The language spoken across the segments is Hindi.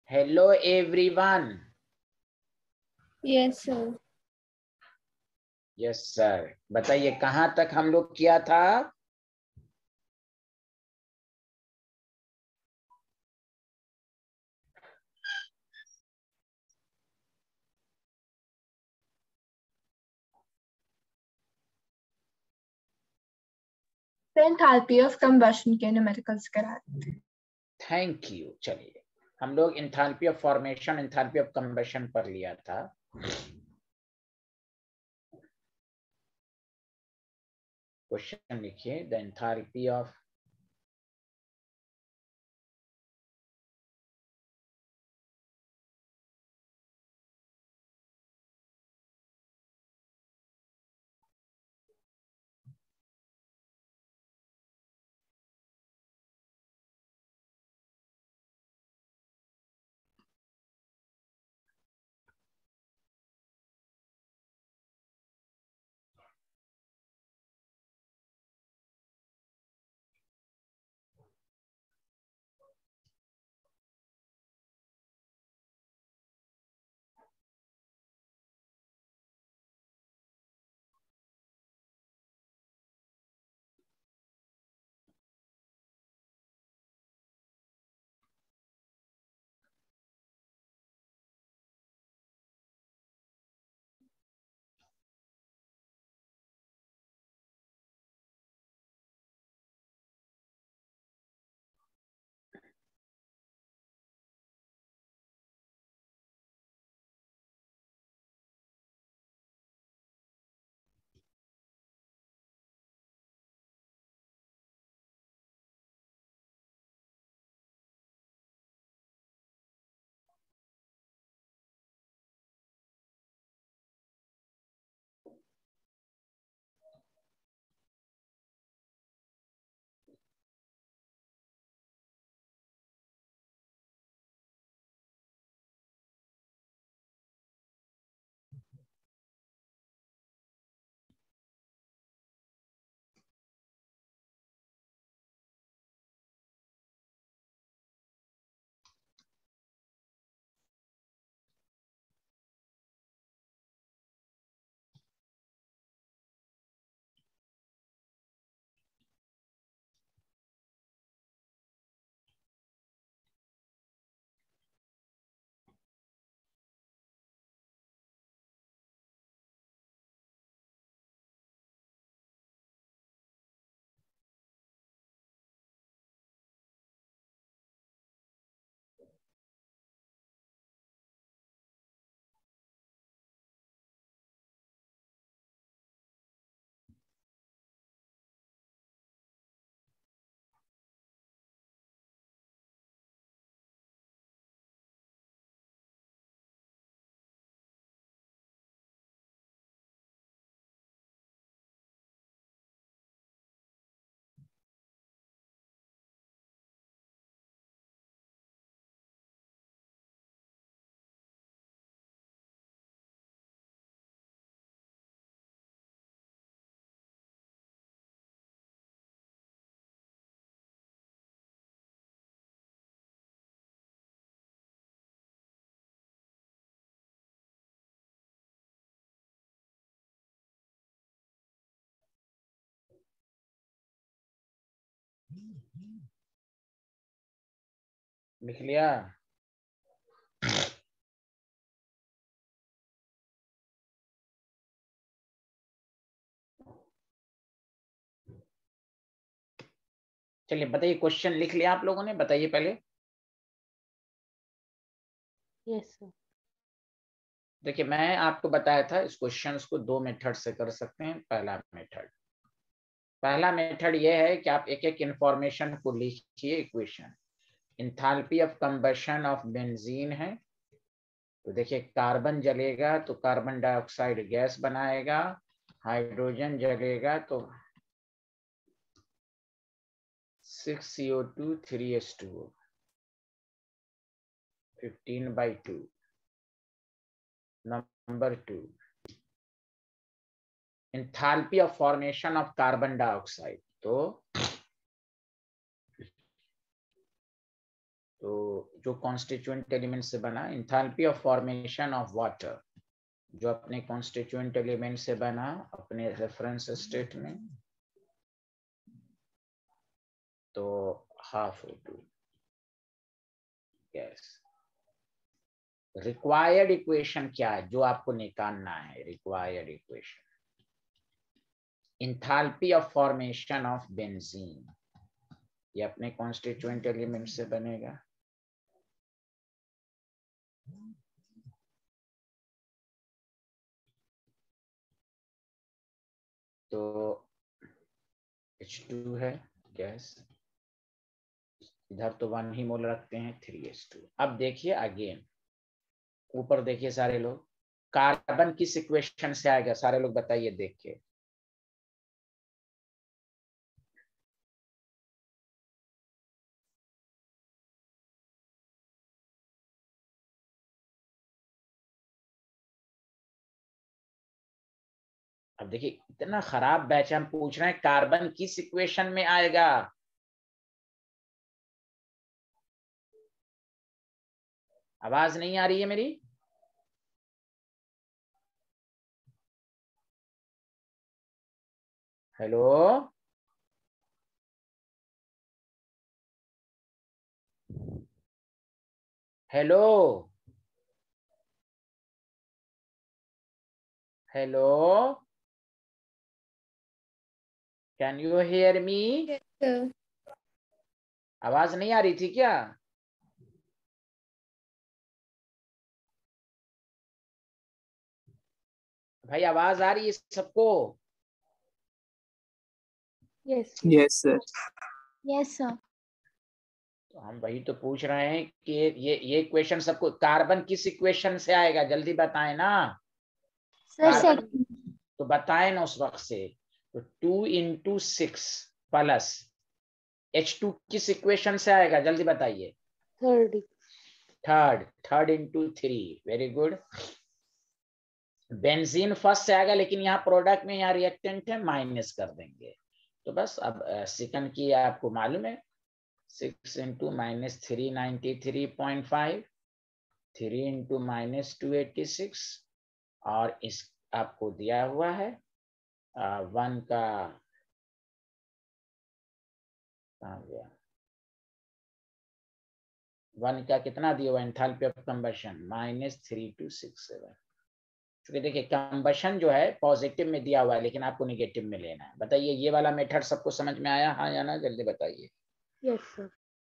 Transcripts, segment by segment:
Hello everyone. Yes sir. Yes sir. बताइए कहाँ तक हम लोग किया था? एंथैल्पी ऑफ कंबशन के न्यूमेरिकल्स करा। Thank you. चलिए हम लोग enthalpy of formation, enthalpy of combustion पर लिया था। क्वेश्चन लिखिए, द एंथैल्पी ऑफ लिख लिया? चलिए बताइए, क्वेश्चन लिख लिया आप लोगों ने? बताइए पहले। Yes sir. देखिए मैं आपको बताया था इस क्वेश्चन को दो मेथड से कर सकते हैं। पहला मेथड ये है कि आप एक एक इंफॉर्मेशन को लिखिए। Equation, enthalpy of combustion of benzene है, तो देखिए कार्बन जलेगा तो कार्बन डाइऑक्साइड गैस बनाएगा, हाइड्रोजन जलेगा तो 6CO2 3H2O 15/2। Number 2, enthalpy of formation of carbon dioxide, तो जो कॉन्स्टिट्यूएंट एलिमेंट से बना, enthalpy of formation of water जो अपने कॉन्स्टिट्यूएंट एलिमेंट से बना अपने रेफरेंस स्टेट में, तो half O2 gas. Required equation क्या है जो आपको निकालना है? Required equation, enthalpy of formation of benzene, ये अपने कॉन्स्टिट्यूएंट एलिमेंट से बनेगा। तो H2 है गैस, इधर तो 1 ही मोल रखते हैं, 3H2। अब देखिए अगेन ऊपर देखिए सारे लोग, कार्बन किस इक्वेशन से आएगा? सारे लोग बताइए देख के। अब देखिए इतना खराब बैच, हम पूछ रहे हैं कार्बन किस इक्वेशन में आएगा? आवाज नहीं आ रही है मेरी? Hello hello hello, can you hear me? आवाज नहीं आ रही थी क्या? भाई आवाज आ रही है सबको? Yes. Yes, sir. Yes, sir. तो हम वही तो पूछ रहे हैं कि ये इक्वेशन सबको, कार्बन किस इक्वेशन से आएगा? जल्दी बताएं ना। Sir, carbon second. तो बताएं ना उस वक्त से। तो 2 into 6 प्लस H2 किस इक्वेशन से आएगा? जल्दी बताइए। Third. Third into 3, very good. Benzene first से आएगा, लेकिन यहाँ प्रोडक्ट में यहाँ रिएक्टेंट है, माइनस कर देंगे। तो बस अब सेकंड की आपको मालूम है, 6 इंटू माइनस 393.5, 3 इंटू माइनस 286, और इस आपको दिया हुआ है 1 का गया, 1 का कितना दिया हुआ एंथैल्पी ऑफ कंबशन? -3267। क्योंकि देखिए कंबशन जो है पॉजिटिव में दिया हुआ है, लेकिन आपको निगेटिव में लेना है। बताइए ये वाला मेथड सबको समझ में आया, हाँ या ना? जल्दी बताइए। Yes, sir.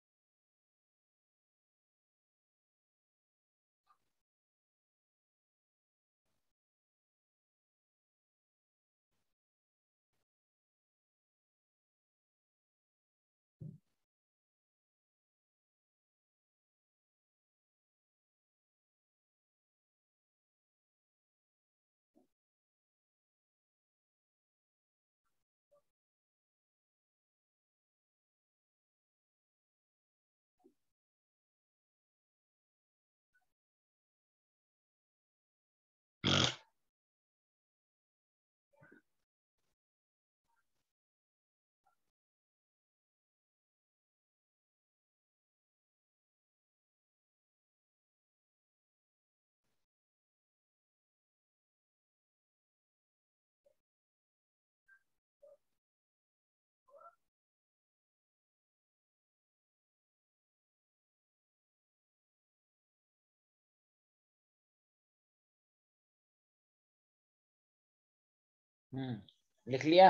लिख लिया?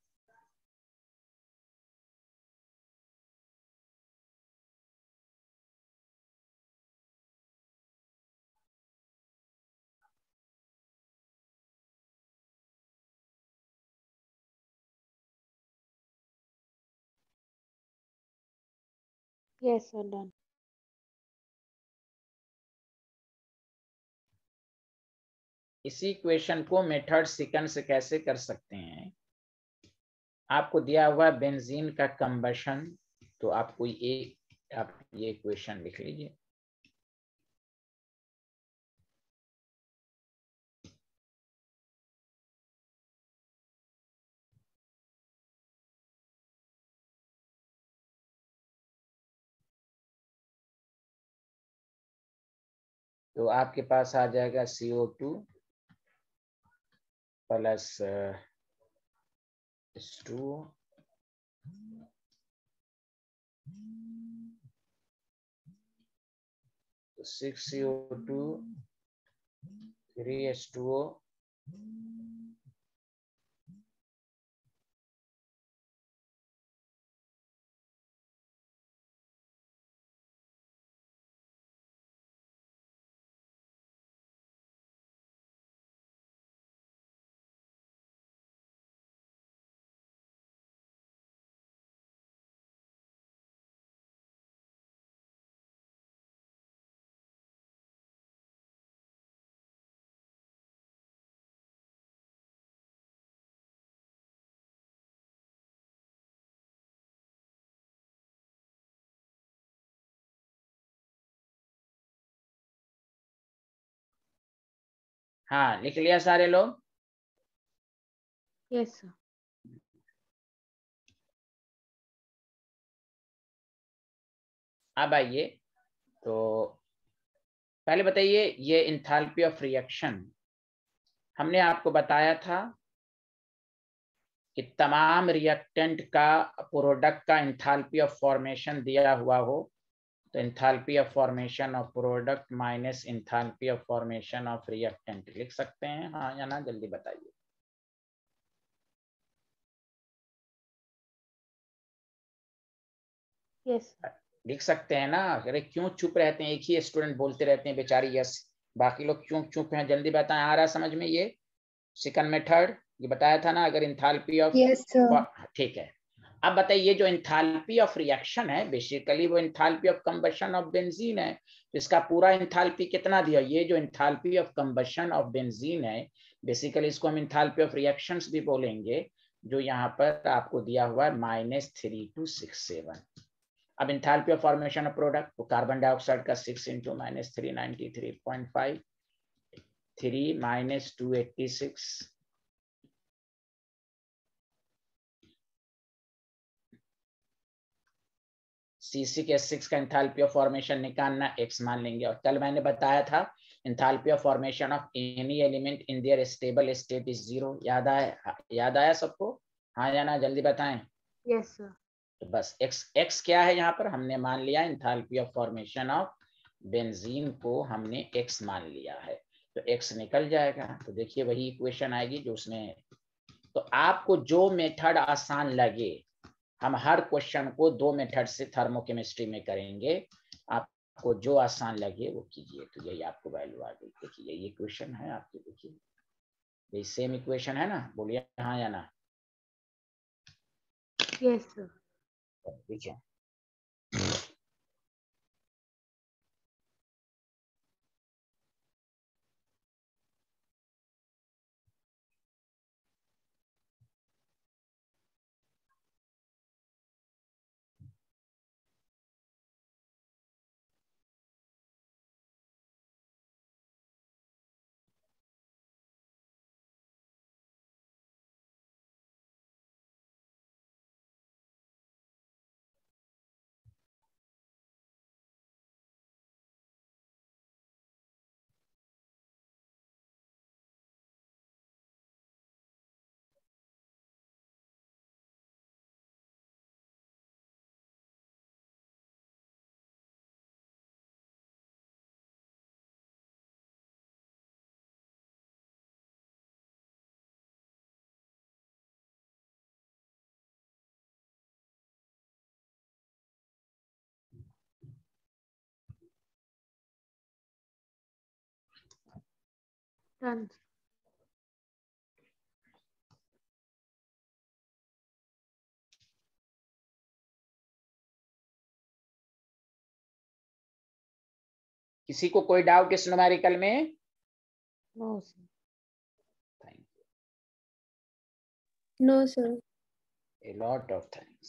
Yes, sir. Done. इसी क्वेश्चन को मेथड सेकंड से कैसे कर सकते हैं? आपको दिया हुआ बेंजीन का कंबशन, तो आपको आप ये क्वेश्चन लिख लीजिए। तो आपके पास आ जाएगा CO2 प्लस H2O, तो 6 CO2 3 H2O हाँ लिख लिया सारे लोग? Yes, sir. अब आइए, तो पहले बताइए ये इंथैल्पी ऑफ रिएक्शन हमने आपको बताया था कि तमाम रिएक्टेंट का प्रोडक्ट का इंथैल्पी ऑफ फॉर्मेशन दिया हुआ हो, तो enthalpy of formation of product minus enthalpy of formation of reactant लिख सकते हैं, हाँ या ना? जल्दी बताइए। Yes, sir. लिख सकते हैं ना? अरे क्यों चुप रहते हैं? एक ही स्टूडेंट बोलते रहते हैं बेचारी यस, बाकी लोग क्यों चुप हैं? जल्दी बताएं। आ रहा समझ में? ये सेकंड मेथड ये बताया था ना, अगर इंथैल्पी ऑफ, यस सर। ठीक है। अब बताइए जो इंथैल्पी ऑफ रिएक्शन है बेसिकली वो enthalpy of combustion of benzene है, तो इसका पूरा इंथैल्पी कितना दिया? ये जो enthalpy of combustion of benzene है बेसिकली इसको हम इंथैल्पी ऑफ रिएक्शंस भी बोलेंगे, जो यहाँ पर आपको दिया हुआ है -3267। अब enthalpy of formation of product, तो कार्बन डाइऑक्साइड का 6 × -393.5 3 - 286 C6H6 का इंथैल्पी ऑफ फॉर्मेशन निकालना, X मान लेंगे। और कल मैंने बताया था enthalpy of formation of any element in their stable state is 0। याद आया? याद आया सबको? हाँ या ना? जल्दी बताएं। Yes, sir. तो बस X क्या है यहाँ पर? हमने मान लिया enthalpy of formation of benzene को हमने X मान लिया है, तो X निकल जाएगा। तो देखिए वही इक्वेशन आएगी जो उसमें, तो आपको जो मेथड आसान लगे, हम हर क्वेश्चन को 2 मेथड से थर्मोकेमिस्ट्री में करेंगे, आपको जो आसान लगे वो कीजिए। तो यही आपको वैल्यू आ गई। देखिए यही इक्वेशन है आपकी, देखिए यही सेम इक्वेशन है ना? बोलिए हाँ या ना? Yes, sir. देखिए Done. किसी को कोई डाउट इस न्यूमेरिकल में? No, sir. Thank no sir. You, a lot of thanks.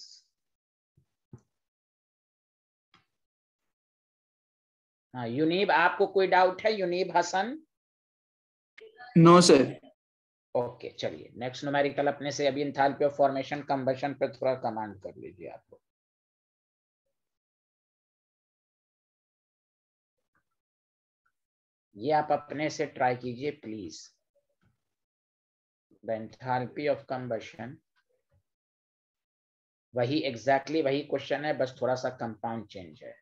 हाँ यूनीब, आपको कोई डाउट है? यूनीब हसन? No sir. ओके चलिए नेक्स्ट न्यूमेरिकल अपने से अभी इंथैल्पी ऑफ फॉर्मेशन कंबशन पर थोड़ा कमांड कर लीजिए आप लोग। ये आप अपने से ट्राई कीजिए please. The enthalpy of combustion, वही एग्जैक्टली वही क्वेश्चन है, बस थोड़ा सा कंपाउंड चेंज है।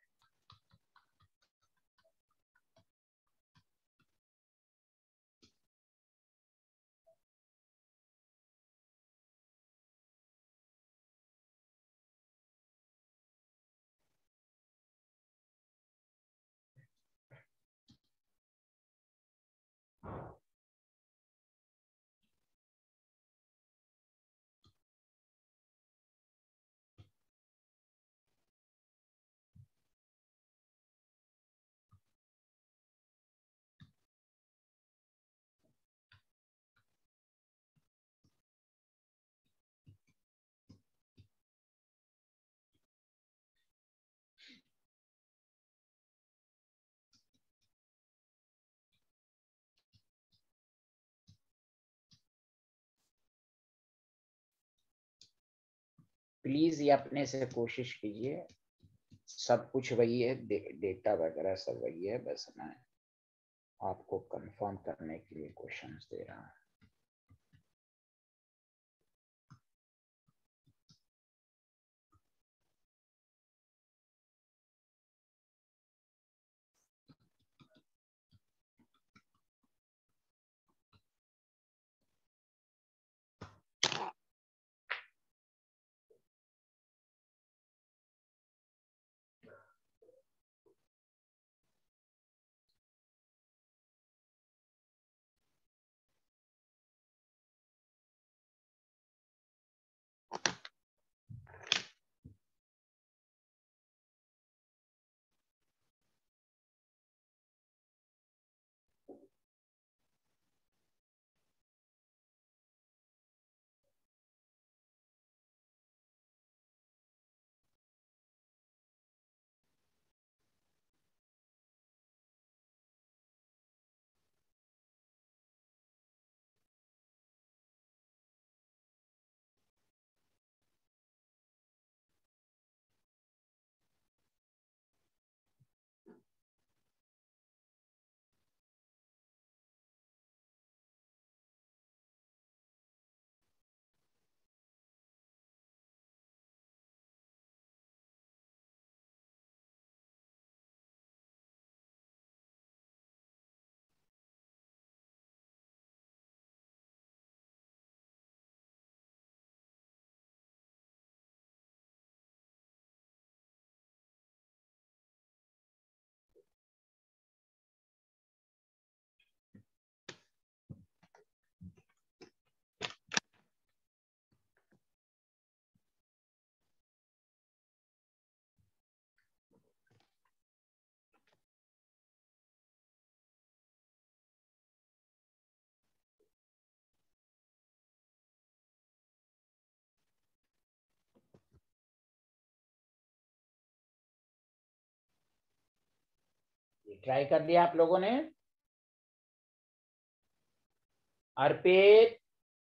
प्लीज ये अपने से कोशिश कीजिए। सब कुछ वही है, डेटा वगैरह सब वही है, बस मैं आपको कंफर्म करने के लिए क्वेश्चंस दे रहा हूँ। ट्राई कर लिया आप लोगों ने? Arpit,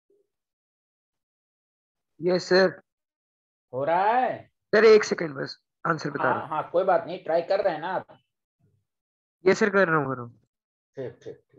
yes sir. हो रहा है? सर एक सेकंड बस आंसर बता रहा हाँ हाँ, कोई बात नहीं, ट्राई कर रहे हैं ना आप? हूँ। यस सर कर रहा हूँ। ठीक ठीक ठीक।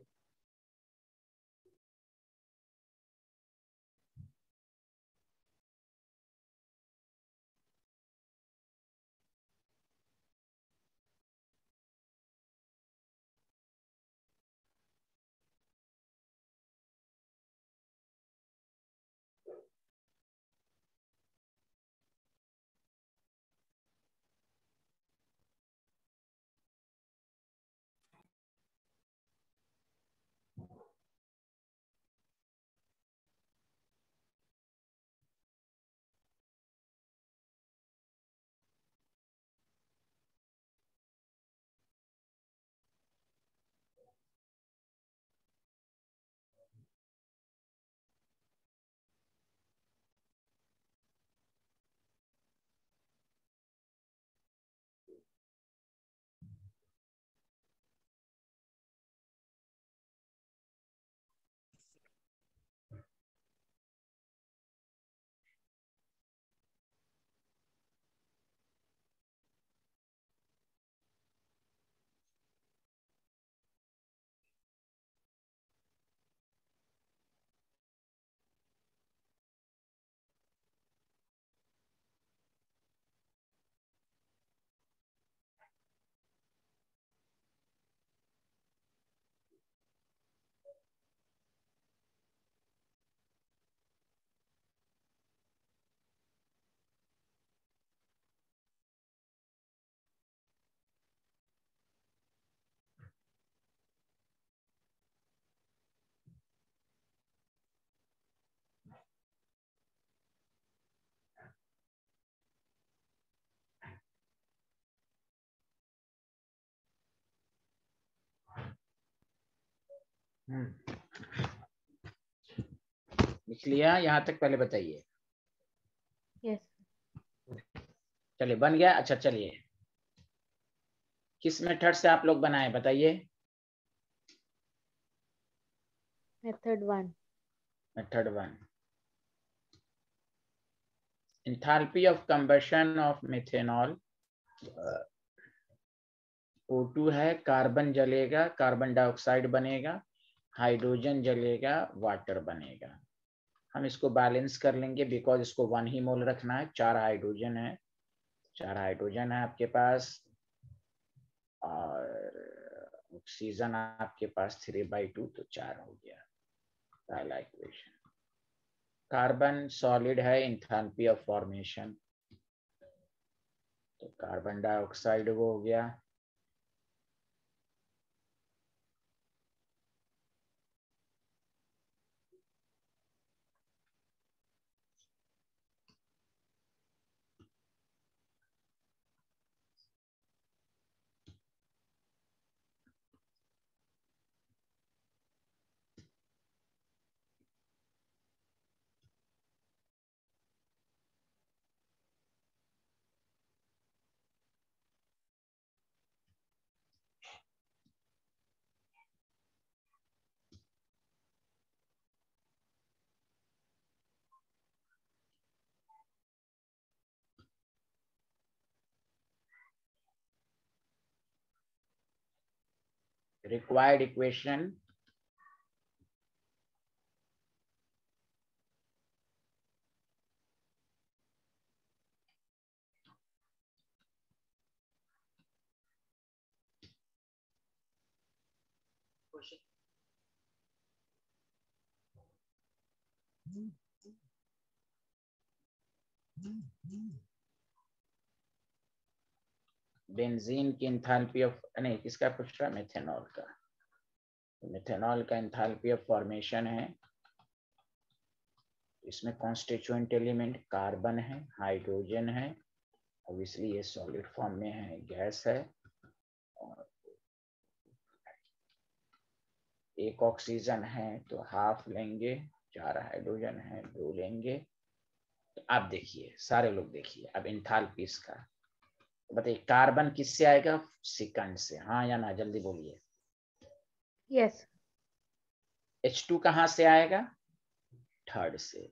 लिख लिया यहाँ तक? पहले बताइए। Yes. चलिए बन गया। अच्छा चलिए, किस मेथड से आप लोग बनाए बताइए? Method 1. Method 1। Enthalpy of combustion of methanol, O2 है, कार्बन जलेगा, कार्बन डाइऑक्साइड बनेगा, हाइड्रोजन जलेगा, वाटर बनेगा। हम इसको बैलेंस कर लेंगे बिकॉज इसको 1 ही मोल रखना है। 4 हाइड्रोजन है, 4 हाइड्रोजन है आपके पास, और ऑक्सीजन आपके पास 3/2, तो 4 हो गया पहला इक्वेशन। कार्बन सॉलिड है, एंथैल्पी ऑफ फॉर्मेशन, तो कार्बन डाइऑक्साइड वो हो गया। रिक्वायर्ड इक्वेशन, बेंजीन की एंथैल्पी ऑफ, नहीं किसका पूछ रहा है? मेथेनॉल का। तो मेथेनॉल का एंथैल्पी ऑफ फॉर्मेशन है, इसमें कॉन्स्टिट्यूएंट एलिमेंट कार्बन है, हाइड्रोजन है, ऑब्वियसली ये सॉलिड फॉर्म में है, गैस है, और एक ऑक्सीजन है तो हाफ लेंगे, 4 हाइड्रोजन है 2 लेंगे। तो आप देखिए, सारे लोग देखिए अब एंथैल्पी इसका बताइए। कार्बन किससे आएगा? सेकंड से, हाँ या ना, जल्दी बोलिए। Yes. H2 कहाँ से आएगा? थर्ड से।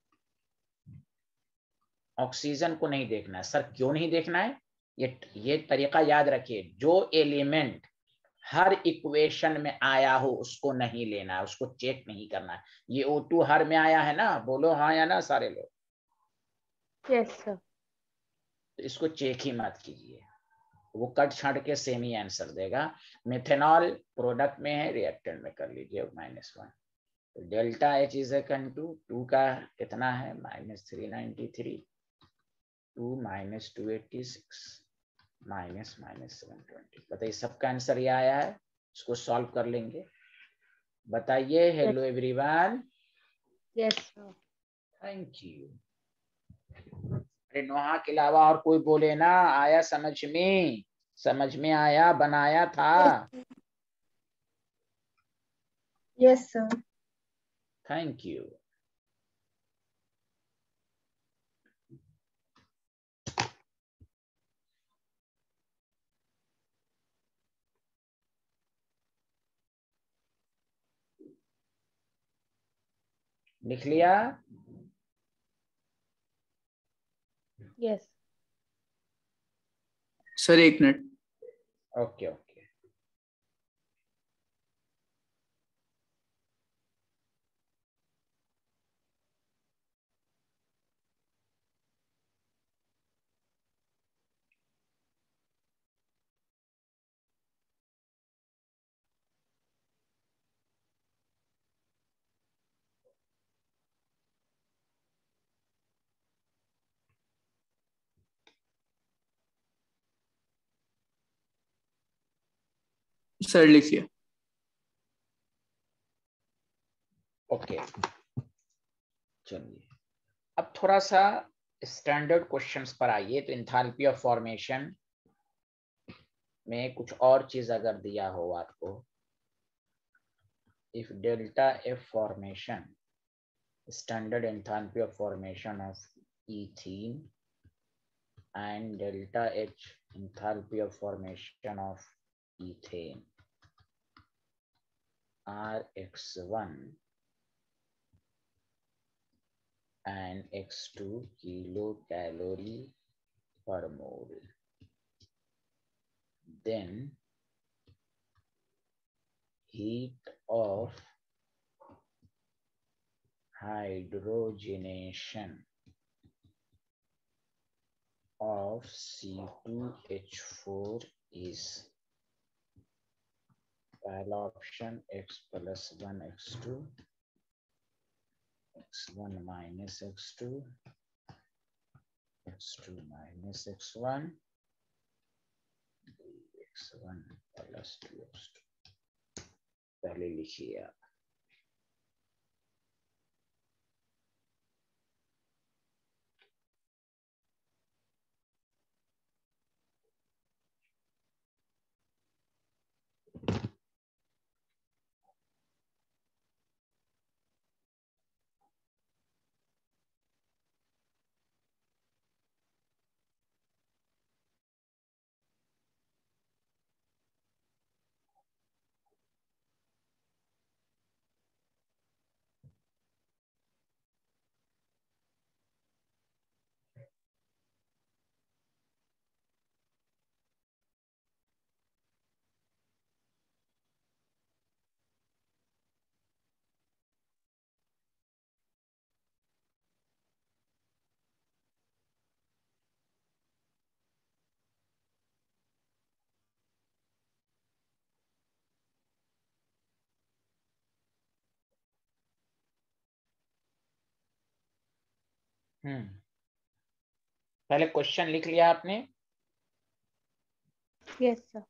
ऑक्सीजन को नहीं देखना है। सर क्यों नहीं देखना है? ये तरीका याद रखिए, जो एलिमेंट हर इक्वेशन में आया हो उसको नहीं लेना है, उसको चेक नहीं करना है। ये O2 हर में आया है ना, बोलो हाँ या ना सारे लोग। Yes, sir. तो इसको चेक ही मत कीजिए, वो कट छाट के सेम ही आंसर देगा। मेथेनॉल प्रोडक्ट में है, रिएक्टेंट में कर लीजिए -1। तो delta H is equal to 2 का कितना है? -393, 2 -286 -720। बताइए सबका आंसर ये आया है, इसको सॉल्व कर लेंगे। बताइए। Hello everyone. Yes, sir. Thank you. अरे नोहा के अलावा और कोई बोले ना, आया समझ में? समझ में आया? बनाया था? Yes, sir. Thank you. लिख लिया? Yes. Sir 1 minute. Okay okay. Sir लिखिए। ओके चलिए, अब थोड़ा सा स्टैंडर्ड क्वेश्चंस पर आइए। तो एंथैल्पी ऑफ फॉर्मेशन में कुछ और चीज अगर दिया हो आपको, if delta F formation, standard enthalpy of formation of ethene, and delta H enthalpy of formation of ethane are x1 and x2 kilocalorie per mole, then heat of hydrogenation of C2H4 is पहला option x plus 1 x2, x1 minus x2, x2 minus x1, x1 plus 2 x2. पहले लिखिए आप। पहले क्वेश्चन लिख लिया आपने? Yes, sir.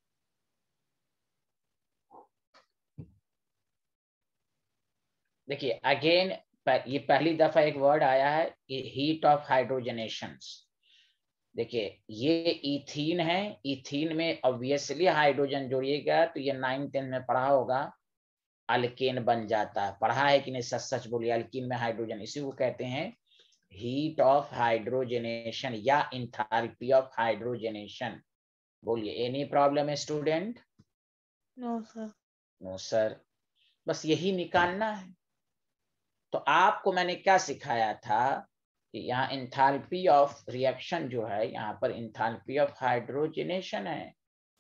देखिए अगेन ये पहली दफा एक वर्ड आया है, हीट ऑफ हाइड्रोजनेशन। देखिए ये इथीन है, इथीन में ऑब्वियसली हाइड्रोजन जोड़िएगा तो ये 9th-10th में पढ़ा होगा, अल्केन बन जाता है। पढ़ा है कि नहीं? सच सच बोलिए, अल्कीन में हाइड्रोजन, इसी को कहते हैं हीट ऑफ हाइड्रोजनेशन या इंथैल्पी ऑफ हाइड्रोजनेशन। बोलिए, एनी प्रॉब्लम है student? No, sir. No sir, बस यही निकालना है। तो आपको मैंने क्या सिखाया था कि यहाँ इंथैल्पी ऑफ रिएक्शन जो है, यहाँ पर इंथैल्पी ऑफ हाइड्रोजनेशन है।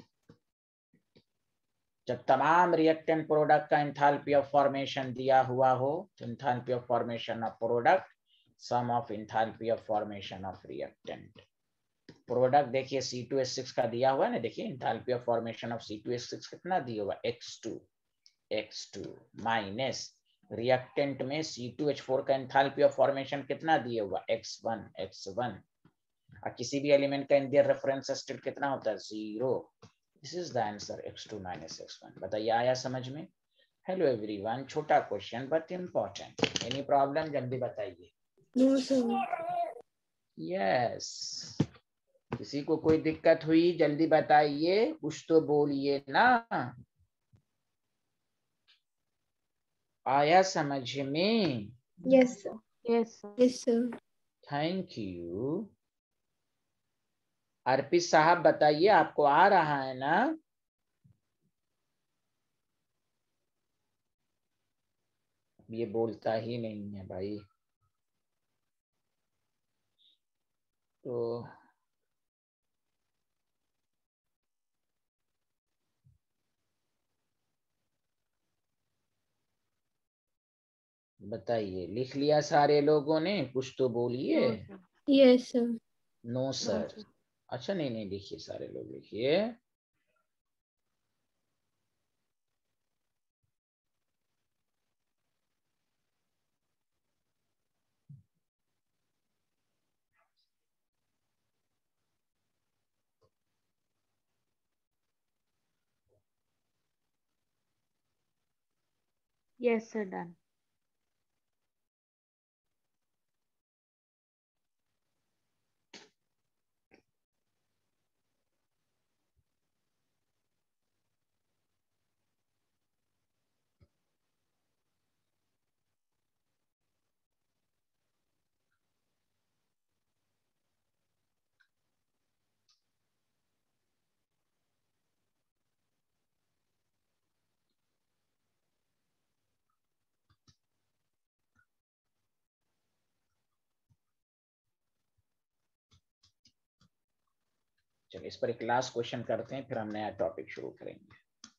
जब तमाम रिएक्टेंट प्रोडक्ट का इंथैल्पी ऑफ फॉर्मेशन दिया हुआ हो तो enthalpy of formation of product sum of enthalpy of formation of reactant. Product देखिए C2H6 का दिया हुआ है ना, देखिए enthalpy of formation of C2H6 कितना दिया हुआ? x2 माइनस रिएक्टेंट में C2H4 का एंथैल्पी ऑफ फॉर्मेशन कितना दिया हुआ? x1। और किसी भी एलिमेंट का इंडियर रेफरेंस स्टेट कितना होता है? 0। This is the answer, x2 minus x1। बताइए, आया समझ में? हेलो एवरीवन, छोटा question but important. Any problem? जल्दी बताइए। No, sir. यस, किसी को कोई दिक्कत हुई जल्दी बताइए, कुछ तो बोलिए ना। आया समझ में? Yes, sir. Yes, sir. Yes, sir. Thank you. Arpit साहब बताइए, आपको आ रहा है ना? ये बोलता ही नहीं है भाई। तो बताइए, लिख लिया सारे लोगों ने? कुछ तो बोलिए। No, sir. Yes, sir. No No, sir. sir. अच्छा, नहीं लिखिए, सारे लोग लिखिए। Yes, sir. Done. चलिए इस पर एक लास्ट क्वेश्चन करते हैं, फिर हम नया टॉपिक शुरू करेंगे।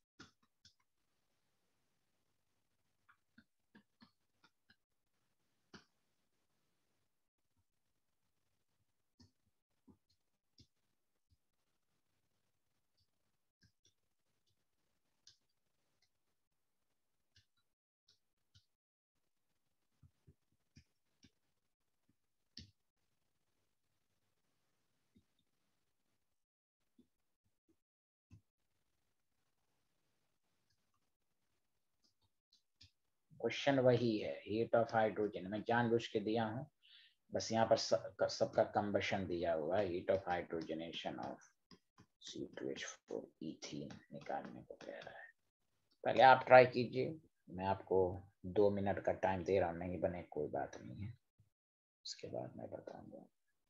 क्वेश्चन वही है, हीट ऑफ हाइड्रोजन। मैं जानबूझ के दिया हूँ, बस यहाँ पर सबका कंबशन दिया हुआ है। Heat of hydrogenation of C2H4 ethene निकालने को कह रहा है। पहले आप ट्राई कीजिए, मैं आपको 2 मिनट का टाइम दे रहा हूँ, नहीं बने कोई बात नहीं है, उसके बाद मैं बताऊंगा।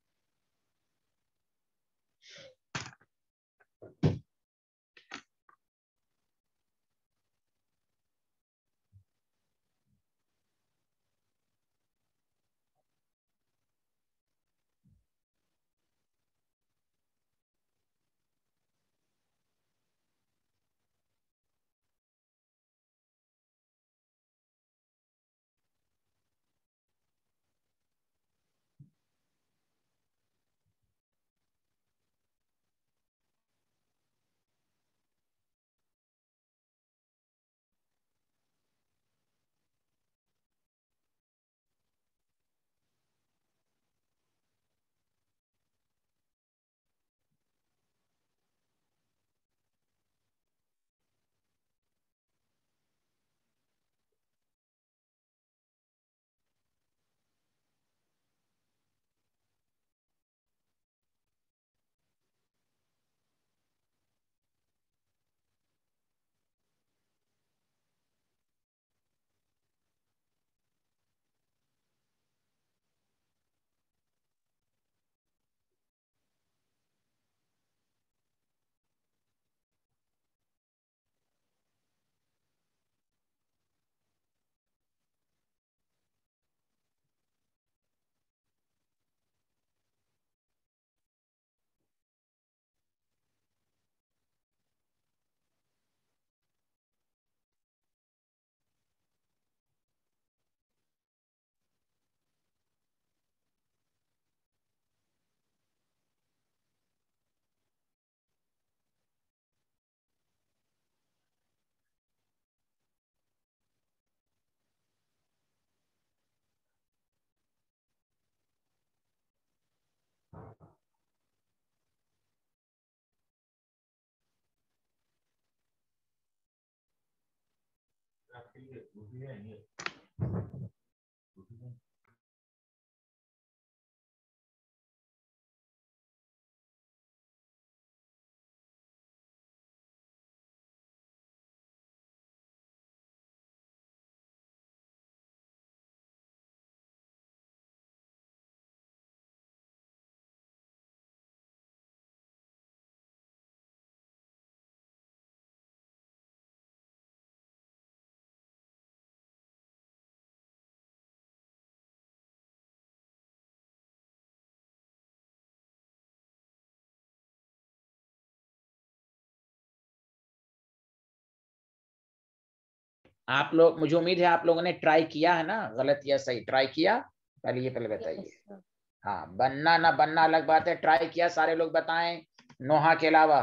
आप लोग, मुझे उम्मीद है आप लोगों ने ट्राई किया है ना, गलत या सही ट्राई किया? पहले ये पहले बताइए। Yes, sir. हाँ, बनना ना बनना अलग बात है, ट्राई किया सारे लोग बताएं, नोहा के अलावा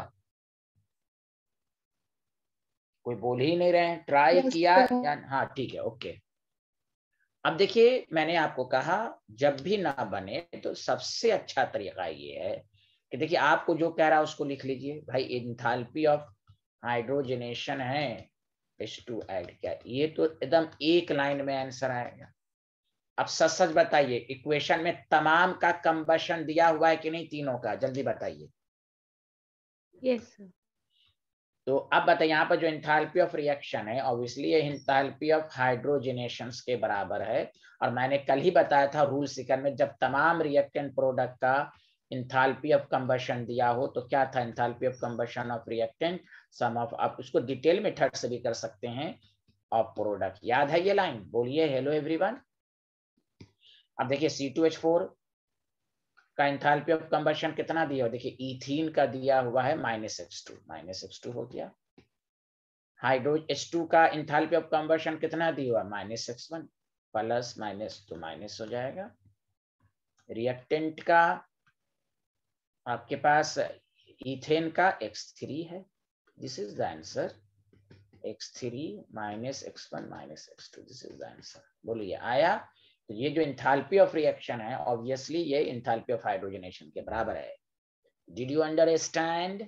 कोई बोल ही नहीं रहे हैं। ट्राई Yes, किया sir. या हाँ ठीक है, ओके। अब देखिए, मैंने आपको कहा जब भी ना बने तो सबसे अच्छा तरीका ये है कि देखिए, आपको जो कह रहा है उसको लिख लीजिए। भाई एंथैल्पी ऑफ हाइड्रोजनेशन है H2 ऐड किया, ये तो एकदम एक लाइन में आंसर आएगा। अब सच सच बताइए, इक्वेशन में तमाम का कंबशन दिया हुआ है कि नहीं, तीनों का? जल्दी बताइए। Yes, sir. तो अब बताइए, यहाँ पर जो एंथैल्पी ऑफ रिएक्शन है, ऑब्वियसली ये एंथैल्पी ऑफ हाइड्रोजनेशन के बराबर है। और मैंने कल ही बताया था रूल सेकंड में, जब तमाम रिएक्टेंट प्रोडक्ट का एंथैल्पी ऑफ कंबशन दिया हो तो क्या था, enthalpy of combustion of reactant sum of, आप उसको डिटेल में थर्ड से भी कर सकते हैं, ऑफ प्रोडक्ट। याद है ये लाइन? बोलिए हेलो एवरीवन। अब देखिए C2H4 का इंथैल्पी ऑफ कंबशन कितना दिया हुआ, देखिए इथीन का दिया हुआ है -x2 हो गया। हाइड्रोजन H2 का इंथैल्पी ऑफ कंबशन कितना दिया हुआ, -x1, प्लस माइनस तो माइनस हो जाएगा। रिएक्टेंट का आपके पास इथेन का x3 है, this is the answer, x3 - x1 - x2, this is the answer. बोलिए आया? तो ये जो इंथैल्पी ऑफ रिएक्शन है ऑब्वियसली ये इंथैल्पी ऑफ हाइड्रोजनेशन के बराबर है। Did you understand?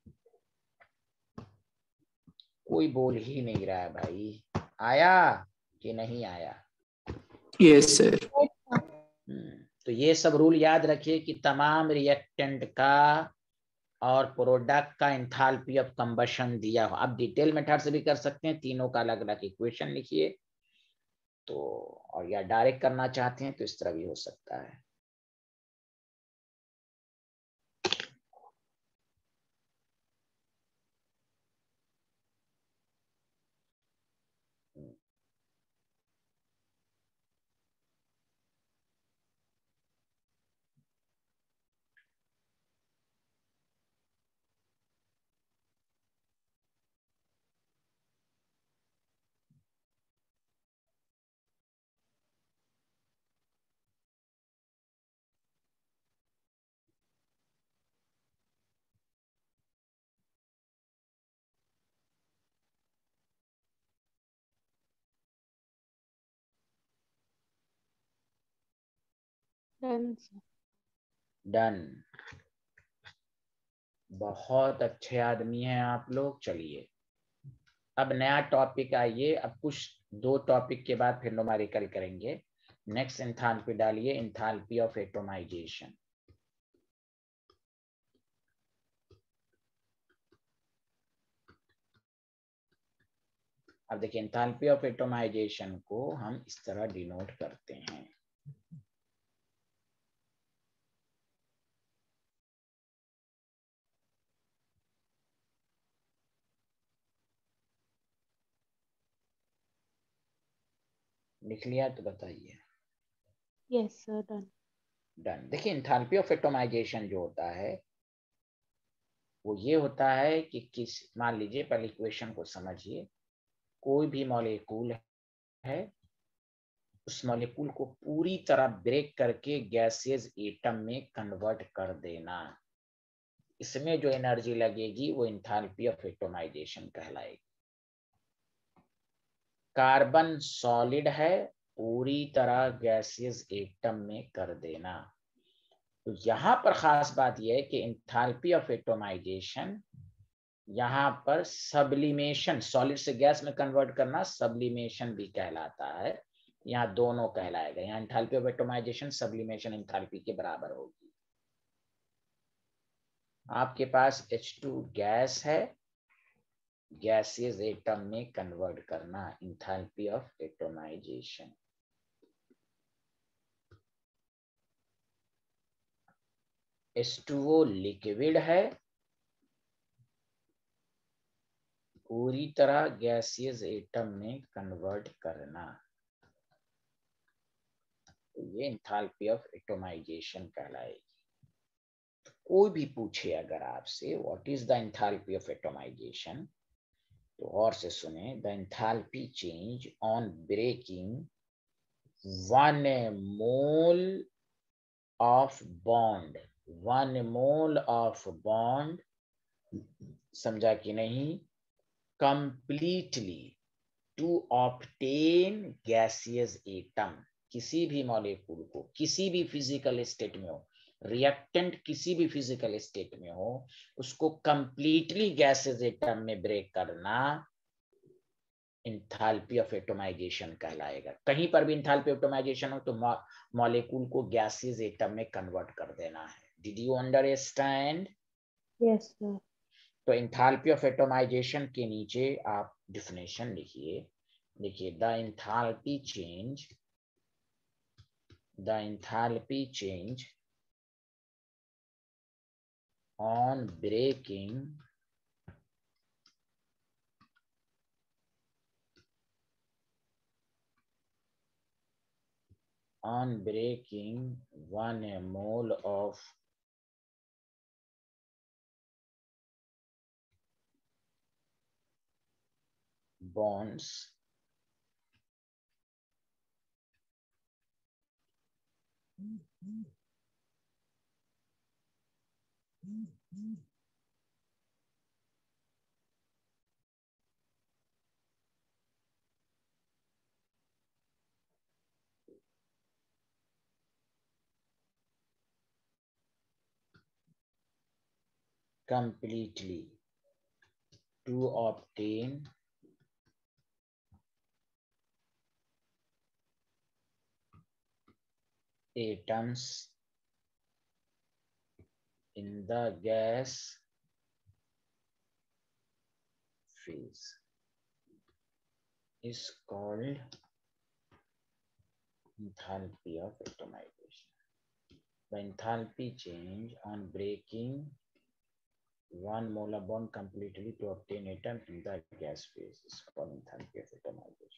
कोई बोल ही नहीं रहा है भाई, आया कि नहीं आया? Yes sir. तो ये सब रूल याद रखिए कि तमाम रिएक्टेंट का और प्रोडक्ट का इंथैल्पी ऑफ कंबशन दिया हो। आप डिटेल मेथड से भी कर सकते हैं, तीनों का अलग अलग इक्वेशन लिखिए तो, और या डायरेक्ट करना चाहते हैं तो इस तरह भी हो सकता है। Done sir. डन, बहुत अच्छे आदमी हैं आप लोग। चलिए अब नया टॉपिक आइए, अब कुछ 2 टॉपिक के बाद फिर न्यूमेरिकल करेंगे। नेक्स्ट एंथैल्पी डालिए, एंथैल्पी ऑफ एटोमाइजेशन। अब देखिए एंथैल्पी ऑफ एटोमाइजेशन को हम इस तरह डिनोट करते हैं। लिख लिया तो बताइए। Yes sir, done. डन। देखिए एंथैल्पी ऑफ एटोमाइजेशन जो होता है वो ये होता है कि किस, मान लीजिए पहले इक्वेशन को समझिए, कोई भी मॉलिक्यूल है, उस मॉलिक्यूल को पूरी तरह ब्रेक करके गैसियस एटम में कन्वर्ट कर देना, इसमें जो एनर्जी लगेगी वो एंथैल्पी ऑफ एटोमाइजेशन कहलाएगी। कार्बन सॉलिड है, पूरी तरह गैसियस एटम में कर देना। तो यहां पर खास बात यह है कि एंथैल्पी ऑफ एटोमाइजेशन यहाँ पर सब्लिमेशन, सॉलिड से गैस में कन्वर्ट करना सब्लिमेशन भी कहलाता है। यहाँ दोनों कहलाएगा, यहाँ enthalpy of atomisation sublimation enthalpy के बराबर होगी। आपके पास H2 गैस है, गैसियस एटम में कन्वर्ट करना, enthalpy of atomisation. H2O liquid है, पूरी तरह गैसियस एटम में कन्वर्ट करना, तो ये एंथैल्पी ऑफ एटोमाइजेशन कहलाएगी। कोई भी पूछे अगर आपसे what is the enthalpy of atomisation, तो और से सुने, the enthalpy change on breaking 1 mole of bond, 1 mole of bond, समझा कि नहीं, completely to obtain gaseous atom. किसी भी मॉलिक्यूल को किसी भी फिजिकल स्टेट में हो, रिएक्टेंट किसी भी फिजिकल स्टेट में हो, उसको कंप्लीटली गैसेस एटम में ब्रेक करना एंथैल्पी ऑफ एटोमाइजेशन कहलाएगा। कहीं पर भी एंथैल्पी ऑफ एटोमाइजेशन हो तो मॉलिक्यूल को गैसेस एटम में कन्वर्ट कर देना है। Did you understand? Yes sir. तो एंथैल्पी ऑफ एटोमाइजेशन के नीचे आप डिफिनेशन लिखिए, देखिए the enthalpy change on breaking on breaking 1 mole of bonds completely to obtain atoms in the gas phase is called enthalpy of atomization. The enthalpy change on breaking 1 molar bond completely to obtain atom in the gas phase is called enthalpy of atomization.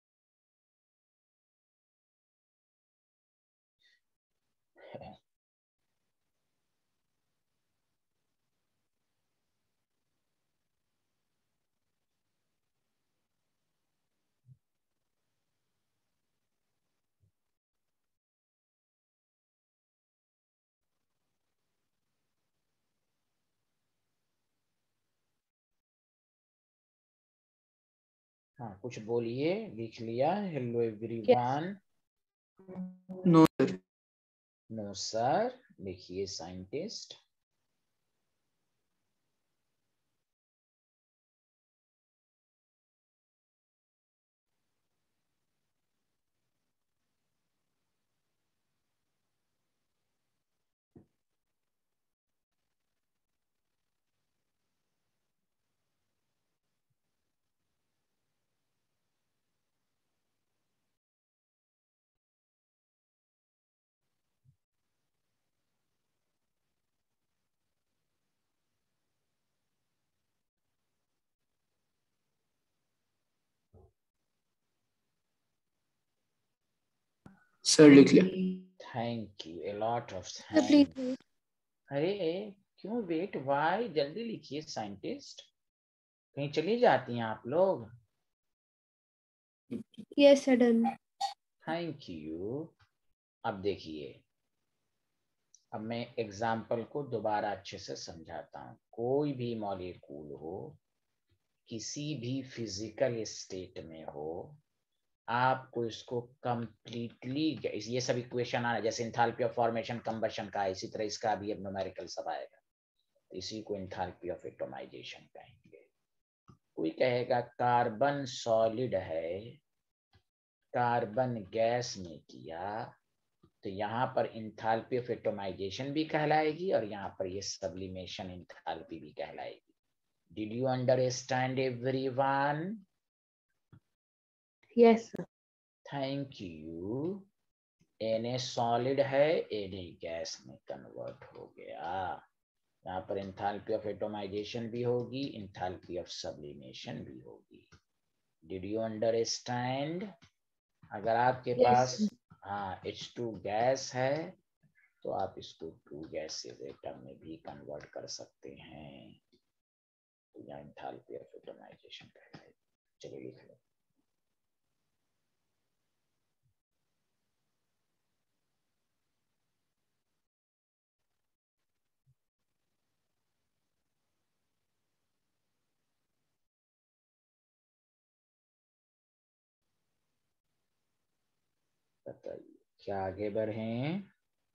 हाँ कुछ बोलिए, लिख लिया? Hello everyone. No, sir. No sir, लिखिए साइंटिस्ट। Sir, लिख लिया। Thank you, a lot of Sir, please thanks। wait. अरे क्यों वेट, वाई? जल्दी लिखिए साइंटिस्ट। कहीं चली जाती हैं आप लोग? Yes, sir, done. Thank you. अब देखिए, अब मैं एग्जाम्पल को दोबारा अच्छे से समझाता हूँ। कोई भी मॉलिक्यूल हो, किसी भी फिजिकल स्टेट में हो, आपको इसको कंप्लीटली, ये सब इक्वेशन आ रहा है, जैसे इंथैल्पी ऑफ फॉर्मेशन कंबशन का, इसी तरह इसका भी अब न्यूमेरिकल सब आएगा। इसी को इंथैल्पी ऑफ एटोमाइजेशन कहेंगे। कोई कहेगा कार्बन सॉलिड है, कार्बन गैस में किया, तो यहाँ पर इंथैल्पी ऑफ एटोमाइजेशन भी कहलाएगी और यहाँ पर ये सब्लिमेशन इंथैल्पी भी कहलाएगी। Did you understand everyone? Yes, sir. Thank you. Na solid है, Na गैस में कन्वर्ट हो गया। यहाँ पर इंथैल्पी ऑफ एटोमाइजेशन भी होगी, इंथैल्पी ऑफ सब्लिमेशन भी होगी। Did you understand? अगर आपके Yes, पास sir. हाँ H2 गैस है, तो आप इसको 2 गैसेज एटम में भी कन्वर्ट कर सकते हैं। तो यहाँ इंथैल्पी ऑफ एटोमाइजेशन कहलाएगी। चलिए लिख लो। बताइए क्या आगे बढ़ें?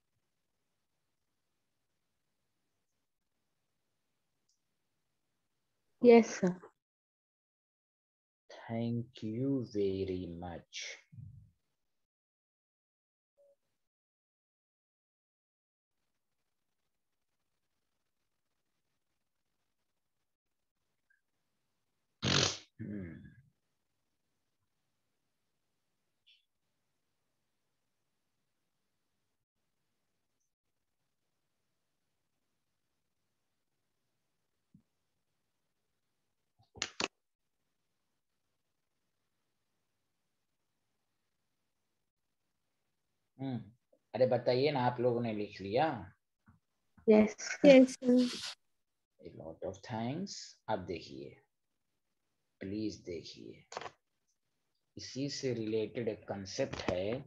Yes, sir. Thank you very much. अरे बताइए ना, आप लोगों ने लिख लिया? Yes, sir. Yes, sir. A lot of thanks. अब देखिए, प्लीज देखिए, इसी से रिलेटेड एक कंसेप्ट है,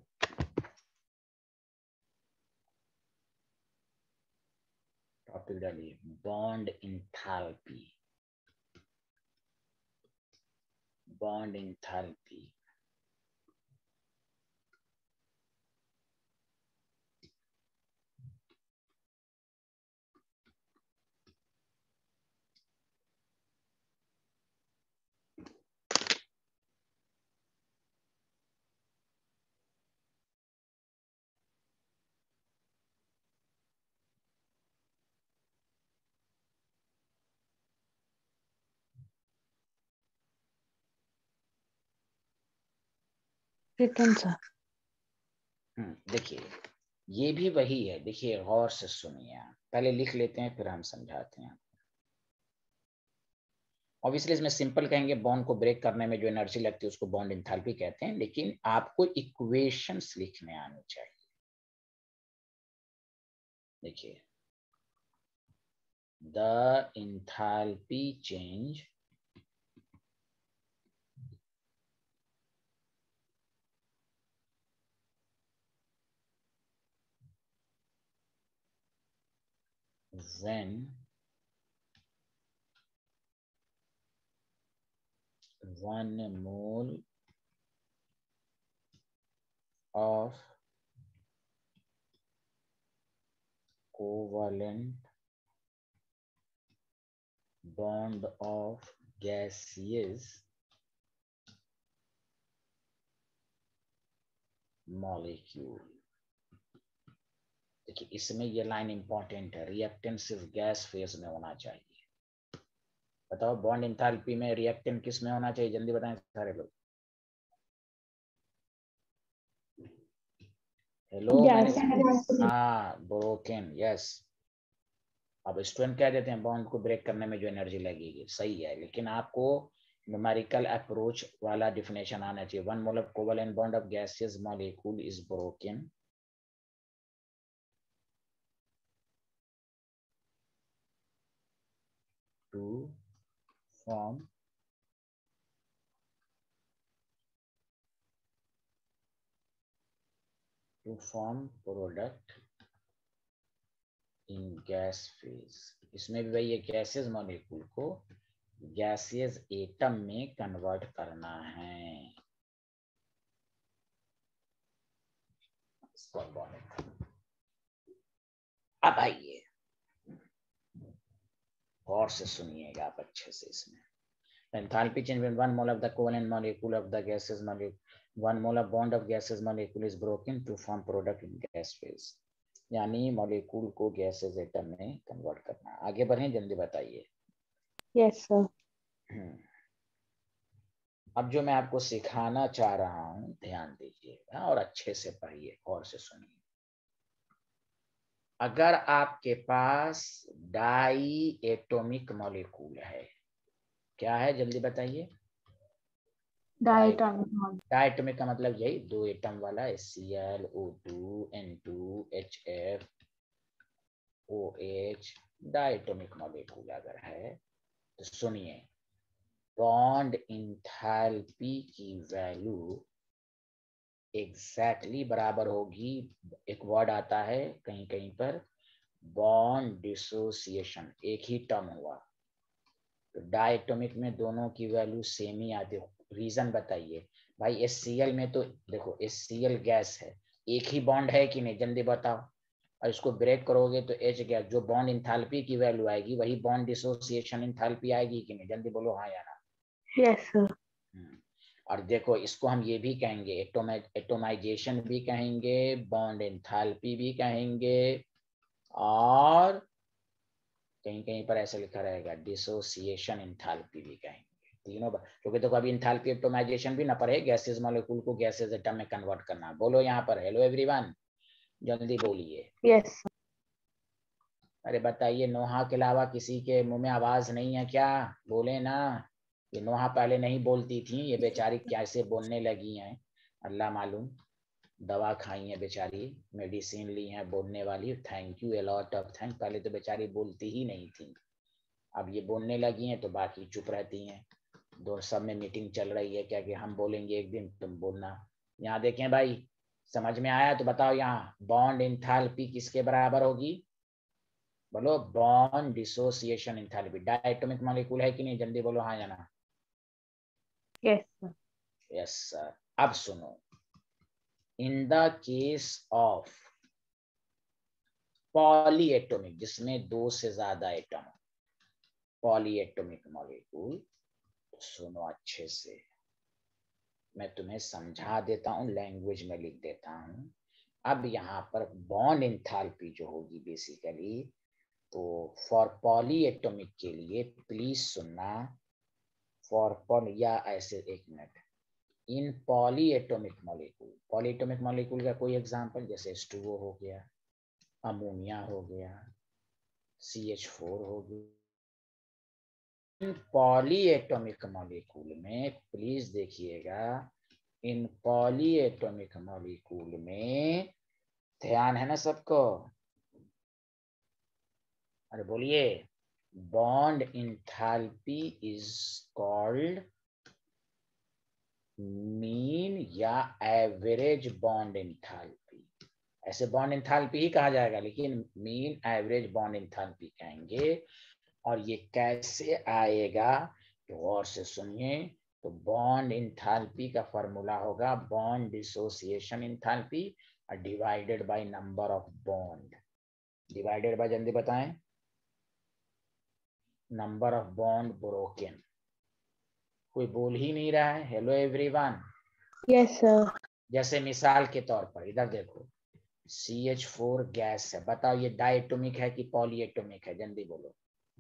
टॉपिक डालिए, bond enthalpy. Bond enthalpy Written, sir. देखिए, ये भी वही है। देखिए, गौर से सुनिए, आप पहले लिख लेते हैं फिर हम समझाते हैं। ऑब्वियसली इसमें सिंपल कहेंगे, बॉन्ड को ब्रेक करने में जो एनर्जी लगती है उसको बॉन्ड इंथैल्पी कहते हैं, लेकिन आपको इक्वेशंस लिखने आने चाहिए। देखिए, the enthalpy change when 1 mole of covalent bond of gaseous molecule। देखिए, इसमें ये लाइन इंपॉर्टेंट है, रिएक्टेंट सिर्फ गैस फेज में होना चाहिए। बताओ, बॉन्ड इंथैल्पी में रिएक्टेंट किस में होना चाहिए? जल्दी बताएं सारे लोग। हेलो, मैंने हाँ, ब्रोकन, यस। अब स्टूडेंट कह देते हैं बॉन्ड को ब्रेक करने में जो एनर्जी लगेगी, सही है, लेकिन आपको न्यूमेरिकल अप्रोच वाला डिफिनेशन आना चाहिए। 1 mole of covalent bond of gaseous molecule is broken to form product in gas phase। इसमें भी वही है, गैसियस मॉलिक्यूल को गैसियस एटम में कन्वर्ट करना है। अब आइए, गौर से सुनिएगा आप अच्छे से। इसमें enthalpy change when 1 mole of the covalent molecule of the gaseous molecule, 1 mole of bond of gaseous molecule is broken to form product in gas phase। यानी मॉलिक्यूल को गैसेस एटम में कन्वर्ट करना। आगे बढ़ें, जल्दी बताइए। Yes, sir. अब जो मैं आपको सिखाना चाह रहा हूं, ध्यान दीजिएगा और अच्छे से पढ़िए, गौर से सुनिए। अगर आपके पास डाई एटॉमिक मॉलिक्यूल है, क्या है जल्दी बताइए? डायटोमिक का मतलब यही, 2 एटम वाला, HCl, O2, N2, HF, OH, diatomic molecule अगर है तो सुनिए, बॉन्ड इंथैल्पी की वैल्यू एग्जैक्टली बराबर होगी, एक वर्ड आता है कहीं कहीं पर, बॉन्ड डिसोसिएशन। एक ही टर्म हुआ तो डायटोमिक में दोनों की वैल्यू सेम ही आती है। रीजन बताइए भाई। HCl में तो देखो, HCl गैस है, एक ही बॉन्ड है कि नहीं, जल्दी बताओ। और इसको ब्रेक करोगे तो H गैस, जो बॉन्ड इंथैल्पी की वैल्यू आएगी वही बॉन्ड डिसोसिएशन इंथैल्पी आएगी कि नहीं, जल्दी बोलो हाँ या ना। Yes, sir. और देखो, इसको हम ये भी कहेंगे, एटोमाइजेशन भी कहेंगे, बॉन्ड इंथैल्पी भी कहेंगे, और कहीं कहीं पर ऐसा लिखा रहेगा डिसोसिएशन इंथैल्पी भी कहेंगे। तीनों, क्योंकि देखो अभी इंथैल्पी एटोमाइजेशन भी ना पढ़े, गैसेस मॉलिक्यूल को गैसेस एटम में कन्वर्ट करना। बोलो यहाँ पर हेलो एवरीवन, जल्दी बोलिए। Yes, sir. अरे बताइए, नोहा के अलावा किसी के मुंह में आवाज नहीं है क्या? बोले ना। ये नोहा पहले नहीं बोलती थी, ये बेचारी कैसे बोलने लगी हैं, अल्लाह मालूम। दवा खाई है बेचारी, मेडिसिन ली है बोलने वाली, thank you, a lot of thank. पहले तो बेचारी बोलती ही नहीं थी, अब ये बोलने लगी हैं तो बाकी चुप रहती हैं। दो सब में मीटिंग चल रही है क्या कि हम बोलेंगे एक दिन, तुम बोलना। यहाँ देखें भाई, समझ में आया तो बताओ, यहाँ बॉन्ड इंथैल्पी किसके बराबर होगी? बोलो, bond dissociation enthalpy. Diatomic molecule है कि नहीं, जल्दी बोलो हाँ या ना। Yes, sir. Yes sir. अब सुनो, in the case of polyatomic, जिसमें 2 से ज्यादा एटम, पॉलीएटॉमिक मॉलिक्यूल, तो सुनो अच्छे से, मैं तुम्हें समझा देता हूं, लैंग्वेज में लिख देता हूं। अब यहाँ पर बॉन्ड इंथैल्पी जो होगी बेसिकली, तो फॉर पॉलीएटॉमिक के लिए प्लीज सुनना, फॉर पॉली, या ऐसे एक minute, in polyatomic molecule, polyatomic molecule का कोई एग्जांपल, जैसे H2O हो गया, अमोनिया हो गया, CH4 हो गया। इन पॉलीएटॉमिक मॉलिक्यूल में प्लीज देखिएगा, इन पॉलीएटॉमिक मॉलिक्यूल में, ध्यान है ना सबको? अरे बोलिए, bond enthalpy is called mean या एवरेज बॉन्ड इंथैल्पी। ऐसे बॉन्ड इंथैल्पी ही कहा जाएगा, लेकिन मीन एवरेज बॉन्ड इंथैल्पी कहेंगे। और ये कैसे आएगा तो गौर से सुनिए, तो बॉन्ड इंथैल्पी का फॉर्मूला होगा bond dissociation enthalpy divided by number of bond. Divided by, जल्दी बताएं, नंबर ऑफ बॉन्ड ब्रोकन। कोई बोल ही नहीं रहा है। Hello everyone. Yes, sir. जैसे मिसाल के तौर पर इधर देखो, CH4 गैस है, बताओ ये डायटोमिक है कि पॉलीएटोमिक है, जल्दी बोलो।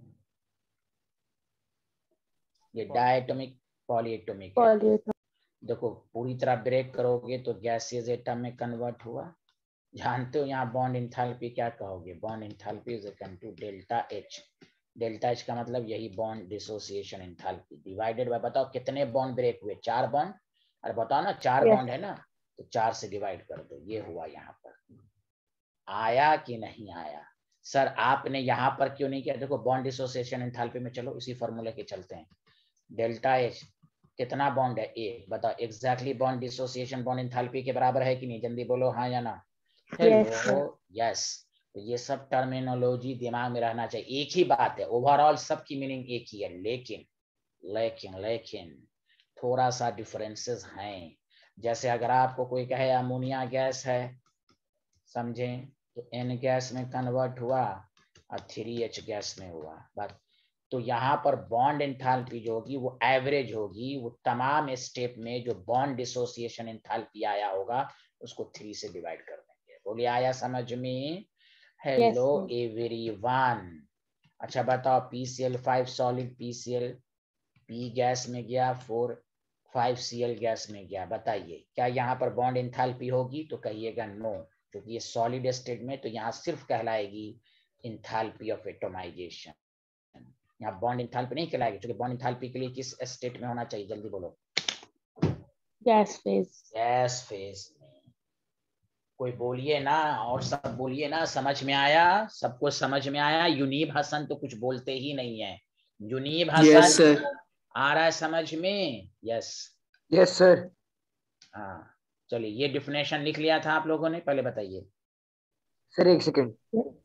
ये डायटोमिक पॉलीएटोमिक है। Polyethylene. देखो पूरी तरह ब्रेक करोगे तो गैसियस एटम में कन्वर्ट हुआ। जानते हो यहाँ बॉन्ड इंथैल्पी क्या कहोगे? Bond enthalpy is equal to delta H। Delta H का मतलब यही bond dissociation enthalpy divided by, बताओ कितने बॉन्ड ब्रेक हुए? 4 बॉन्ड। अरे बताओ ना, 4 Yes. बॉन्ड है ना, तो 4 से डिवाइड कर दो। ये हुआ। यहाँ पर आया कि नहीं आया? सर आपने यहाँ पर क्यों नहीं किया? देखो बॉन्ड डिसोसिएशन एंथैल्पी में, चलो इसी फॉर्मूले के चलते हैं। डेल्टा H कितना बॉन्ड है? एक। बताओ exactly bond dissociation bond enthalpy के बराबर है कि नहीं? जल्दी बोलो हाँ या ना। Yes, sir. Hello, yes. तो ये सब टर्मिनोलॉजी दिमाग में रहना चाहिए। एक ही बात है, ओवरऑल सबकी मीनिंग एक ही है, लेकिन लेकिन लेकिन थोड़ा सा डिफरेंसेस हैं। जैसे अगर आपको कोई कहे अमोनिया गैस है, समझें, तो N गैस में कन्वर्ट हुआ और 3H गैस में हुआ, बस। तो यहाँ पर बॉन्ड एंथैल्पी जो होगी वो एवरेज होगी, वो तमाम स्टेप में जो बॉन्ड डिसोसिएशन एंथैल्पी आया होगा उसको 3 से डिवाइड कर देंगे। बोलिए आया समझ में? Yes, hello sir. एवरीवन। अच्छा बताओ, PCl5 solid, PCl P gas में गया, 4 5Cl गैस में गया, बताइए क्या यहाँ पर बॉन्ड एंथैल्पी होगी? तो कहिएगा नो, क्योंकि ये सॉलिड स्टेट में, तो यहाँ सिर्फ कहलाएगी एंथैल्पी ऑफ एटोमाइजेशन। यहाँ बॉन्ड एंथैल्पी नहीं कहलाएगी, क्योंकि बॉन्ड एंथैल्पी के लिए किस स्टेट में होना चाहिए? जल्दी बोलो। Gas phase. गैस फेज में। कोई बोलिए ना, और सब बोलिए ना, समझ में आया? सबको समझ में आया? युनीब हसन तो कुछ बोलते ही नहीं है। युनीब Yes, हसन sir. आ रहा है समझ में? यस। Yes sir. हाँ चलिए, ये डिफिनेशन लिख लिया था आप लोगों ने? पहले बताइए। सर एक सेकंड।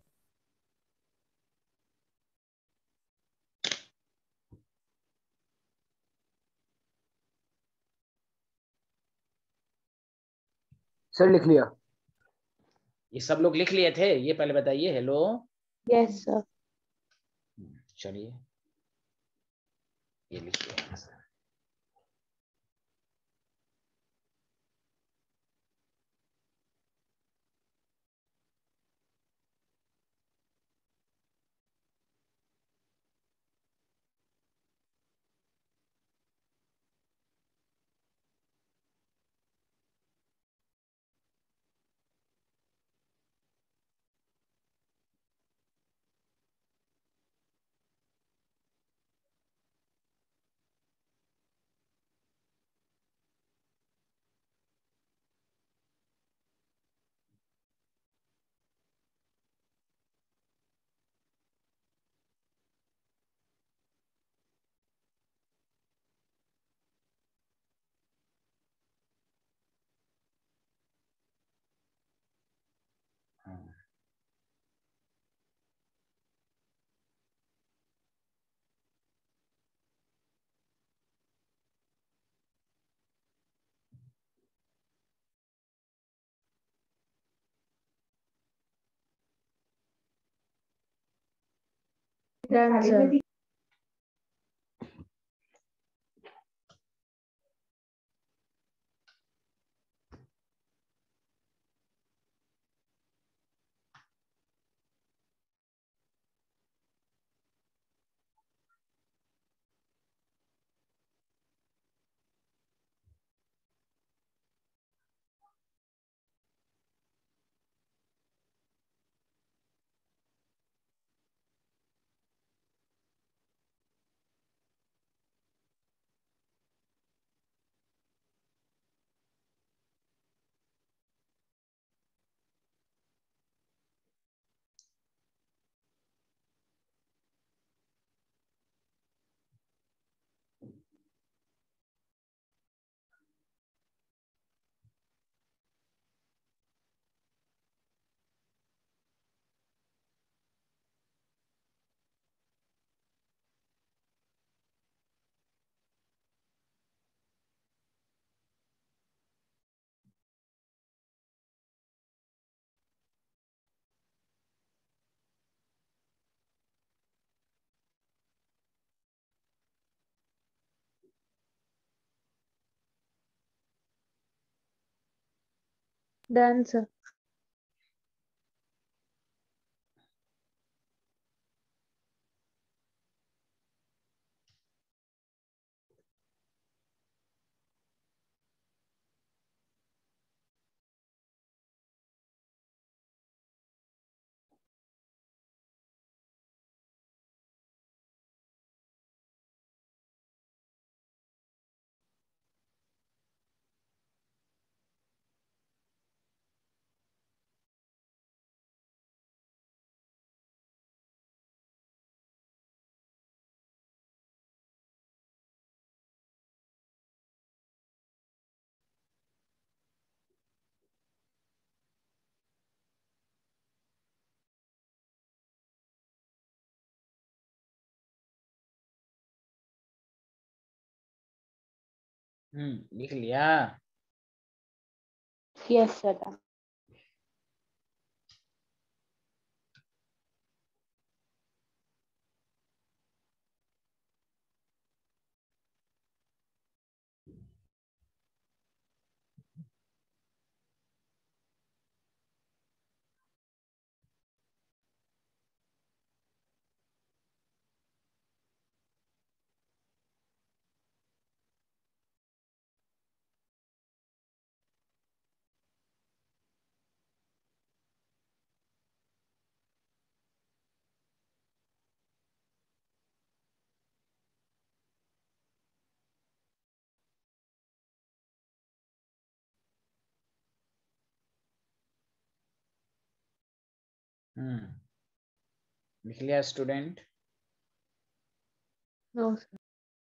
सर लिख लिया। ये सब लोग लिख लिए थे? ये पहले बताइए। Hello, Yes, sir. चलिए ये लिख लिया sir. Done, sir. Done, sir. लिख लिया। Yes, sir. Done. लिख लिया student. No, sir.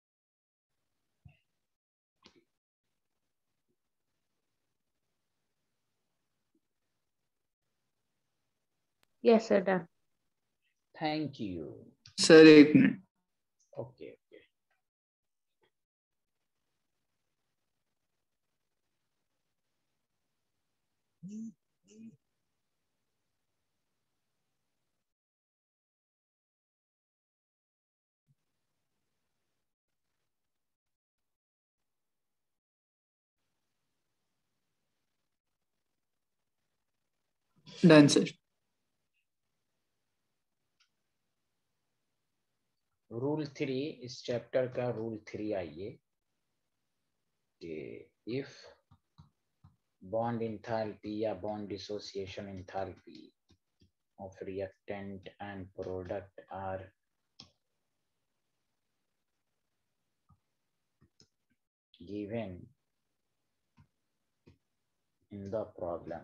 Yes, sir. Done. Thank you. Sir एक minute. Okay okay. Done sir. Rule 3, इस चैप्टर का रूल 3 आइए कि इफ बॉन्ड इंथैल्पी या bond dissociation enthalpy of reactant and product are given in the problem,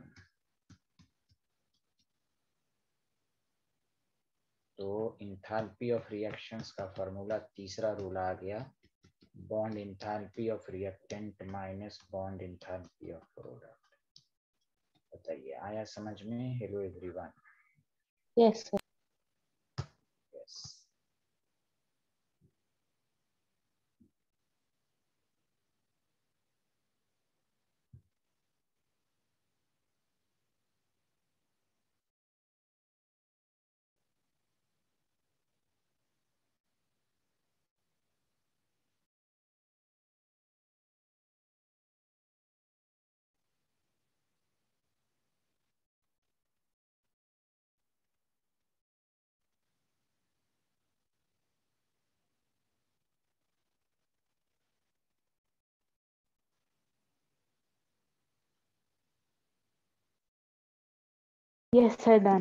तो इंथैल्पी ऑफ रिएक्शंस का फॉर्मूला तीसरा रूल आ गया, bond enthalpy of reactant minus bond enthalpy of product. बताइए आया समझ में? Hello everyone. Yes, sir. Yes. Yes, sir, done.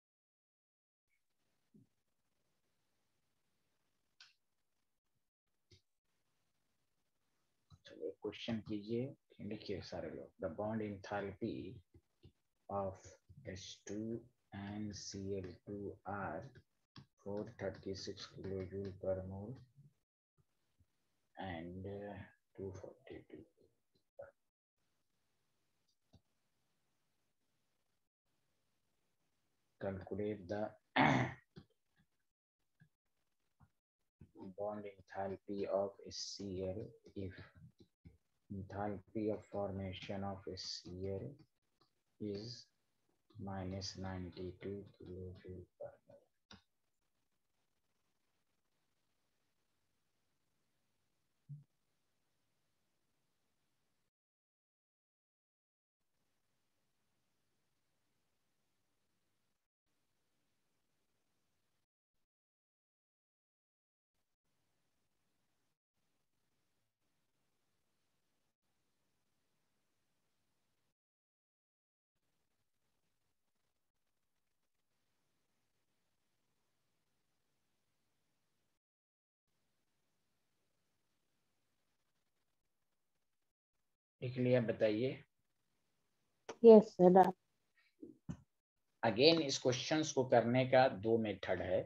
चलिए क्वेश्चन कीजिए, लिखिए सारे लोग। The bond enthalpy of H2 and Cl2 are 436 kilojoule per mole and 242. Calculate the bond enthalpy of HCl if enthalpy of formation of HCl is minus 92 kilojoule per mole. लिख लिया, बताइए। Yes, sir, done. अगेन इस क्वेश्चंस को करने का दो मेथड है।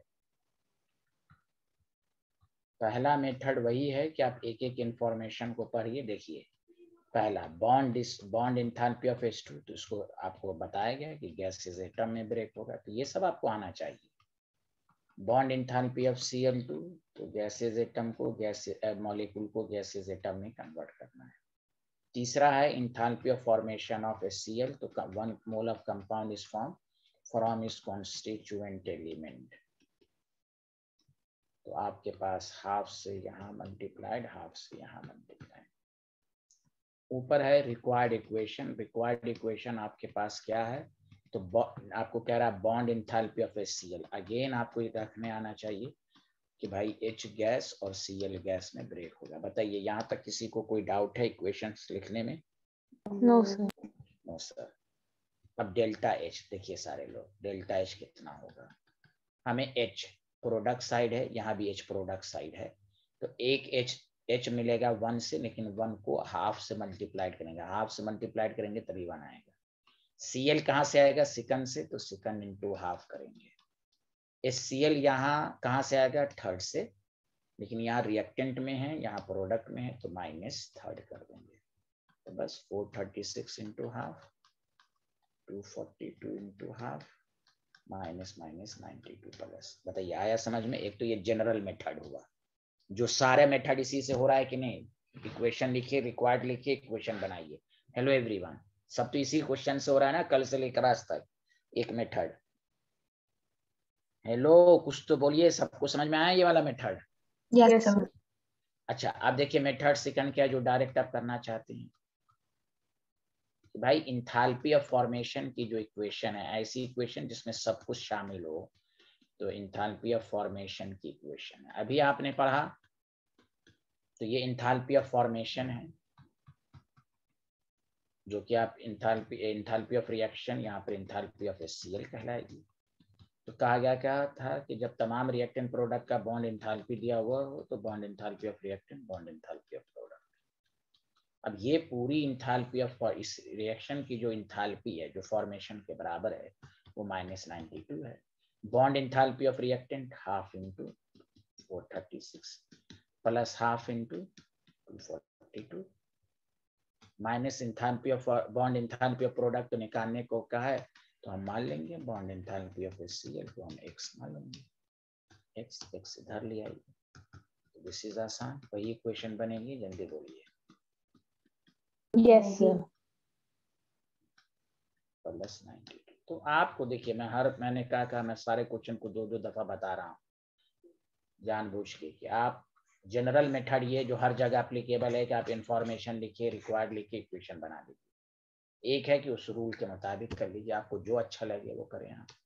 पहला मेथड वही है कि आप एक एक इंफॉर्मेशन को पढ़िए। देखिए, पहला बॉन्ड एंथैल्पी ऑफ H2, तो इसको आपको बताया गया कि गैसेस एटम में ब्रेक होगा, तो ये सब आपको आना चाहिए। बॉन्ड एंथैल्पी ऑफ Cl2, तो गैसेस एटम को मॉलिक्यूल को गैसेस एटम में कन्वर्ट करना है। तीसरा है enthalpy of formation of HCl, तो 1 mole of compound is form from its constituent element. तो आपके पास हाफ से यहाँ मल्टीप्लाइड, हाफ से यहाँ मल्टीप्लाइड। ऊपर है रिक्वायर्ड इक्वेशन। रिक्वायर्ड इक्वेशन आपके पास क्या है, तो आपको कह रहा है bond enthalpy of HCl। Again आपको ये रखने आना चाहिए कि भाई H गैस और Cl गैस में ब्रेक होगा। बताइए, यहाँ तक किसी को कोई डाउट है इक्वेशंस लिखने में? No, sir. No sir. अब डेल्टा H देखिए सारे लोग, डेल्टा H कितना होगा? हमें H प्रोडक्ट साइड है, यहाँ भी H प्रोडक्ट साइड है, तो एक H मिलेगा 1 से, लेकिन 1 को हाफ से मल्टीप्लाइड करेंगे, हाफ से मल्टीप्लाइड करेंगे तभी 1 आएगा। Cl कहाँ से आएगा? सेकंड से, तो सेकंड इंटू हाफ करेंगे। HCl यहाँ कहाँ से आएगा? थर्ड से, लेकिन यहाँ रिएक्टेंट में है, यहाँ प्रोडक्ट में है, तो माइनस थर्ड कर देंगे। तो बस 436 into half, 242 into half, minus 92 plus. बताइए आया समझ में? एक तो ये जनरल मेथड हुआ, जो सारे मेथड इसी से हो रहा है कि नहीं? इक्वेशन लिखिए, रिक्वायर्ड लिखिए, इक्वेशन बनाइए। हेलो एवरीवन, सब तो इसी क्वेश्चन से हो रहा है ना, कल से लेकर आज तक एक मेथड। हेलो, कुछ तो बोलिए, सबको समझ में आया ये वाला मेथड? Yes, sir. अच्छा, आप देखिए मेथड सेकंड क्या, जो डायरेक्ट आप करना चाहते हैं कि भाई इंथैल्पी ऑफ फॉर्मेशन की जो इक्वेशन है, ऐसी इक्वेशन जिसमें सब कुछ शामिल हो, तो इंथैल्पी ऑफ फॉर्मेशन की इक्वेशन है। अभी आपने पढ़ा, तो ये इंथैल्पी ऑफ फॉर्मेशन है, जो कि आप इंथैल्पी ऑफ रिएक्शन, यहाँ पर इंथैल्पी ऑफ HCl कहलाएगी। तो कहा गया क्या था कि जब तमाम रिएक्टेंट प्रोडक्ट का बॉन्ड एंथैल्पी दिया हुआ हो, तो bond enthalpy of reactant, bond enthalpy of product. अब ये पूरी इंथैल्पी ऑफ इस रिएक्शन की जो इंथैल्पी है, जो फॉर्मेशन के बराबर है, वो -92 है। Bond enthalpy of reactant half into 436 plus half into 242 minus enthalpy of bond enthalpy of product को निकालने को कहा है, तो हम मान लेंगे बॉन्ड एंथैल्पी ऑफ HCl को हम x मान लेंगे, x इधर ले आइए, तो दिस इज आसान। वही इक्वेशन बनेगी, जल्दी बोलिए। Yes, sir. प्लस 92। तो आपको देखिए, मैंने कहा मैं सारे क्वेश्चन को 2-2 दफा बता रहा हूँ जानबूझ के, कि आप जनरल मेथड ये जो हर जगह एप्लीकेबल है कि आप इंफॉर्मेशन लिखिए, रिक्वायर्ड लिखिए, इक्वेशन बना लीजिए। एक है कि उस रूल के मुताबिक कर लीजिए, आपको जो अच्छा लगे वो करें आप।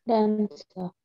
Done, sir.